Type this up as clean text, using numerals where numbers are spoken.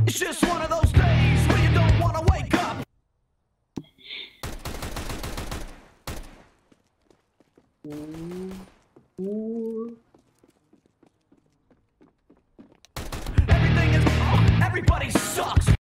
It's just one of those days where you don't want to wake up. Everything is, everybody sucks.